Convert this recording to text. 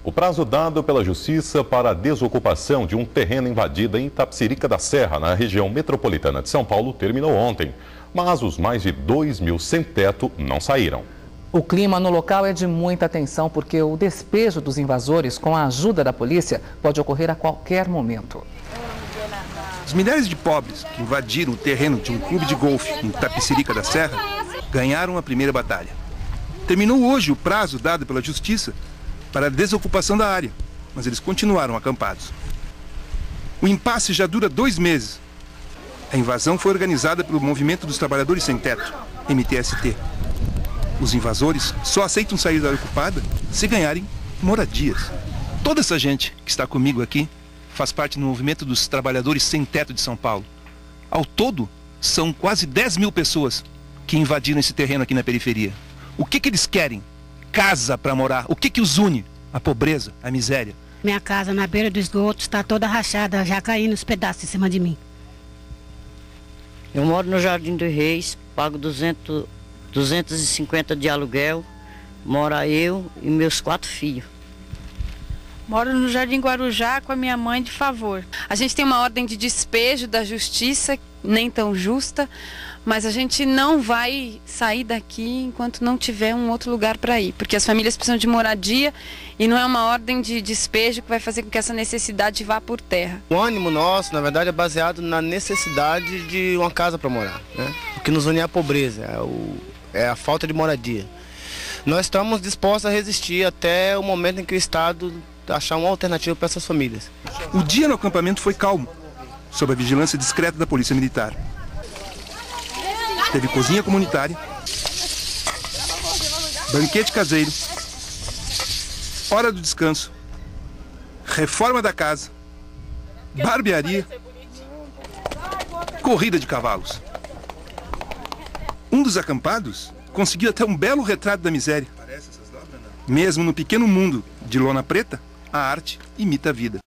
O prazo dado pela Justiça para a desocupação de um terreno invadido em Itapecerica da Serra, na região metropolitana de São Paulo, terminou ontem. Mas os mais de 2.000 sem teto não saíram. O clima no local é de muita tensão porque o despejo dos invasores com a ajuda da polícia pode ocorrer a qualquer momento. Os milhares de pobres que invadiram o terreno de um clube de golfe em Itapecerica da Serra ganharam a primeira batalha. Terminou hoje o prazo dado pela Justiça para a desocupação da área, mas eles continuaram acampados. O impasse já dura 2 meses. A invasão foi organizada pelo Movimento dos Trabalhadores Sem Teto, MTST. Os invasores só aceitam sair da área ocupada se ganharem moradias. Toda essa gente que está comigo aqui faz parte do Movimento dos Trabalhadores Sem Teto de São Paulo. Ao todo, são quase 10.000 pessoas que invadiram esse terreno aqui na periferia. O que eles querem? Casa para morar. O que os une? A pobreza, a miséria. Minha casa na beira do esgoto está toda rachada, já caindo os pedaços em cima de mim. Eu moro no Jardim dos Reis, pago 250 de aluguel, mora eu e meus 4 filhos. Moro no Jardim Guarujá com a minha mãe de favor. A gente tem uma ordem de despejo da justiça, nem tão justa, mas a gente não vai sair daqui enquanto não tiver um outro lugar para ir, porque as famílias precisam de moradia e não é uma ordem de despejo que vai fazer com que essa necessidade vá por terra. O ânimo nosso, na verdade, é baseado na necessidade de uma casa para morar, né? O que nos une é a pobreza, é a falta de moradia. Nós estamos dispostos a resistir até o momento em que o Estado achar uma alternativa para essas famílias. O dia no acampamento foi calmo, sob a vigilância discreta da Polícia Militar. Teve cozinha comunitária, banquete caseiro, hora do descanso, reforma da casa, barbearia, corrida de cavalos. Um dos acampados conseguiu até um belo retrato da miséria. Mesmo no pequeno mundo de lona preta, a arte imita a vida.